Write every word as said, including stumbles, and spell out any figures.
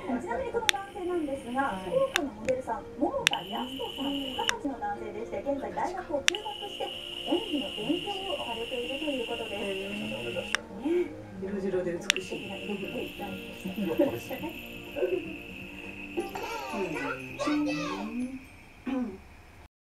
ちなみにこの男性なんですが、福岡のモデルさん、桃田靖人さん、二十歳の男性でして、現在大学を休学して演技の勉強をされているということです。 色白で美しい。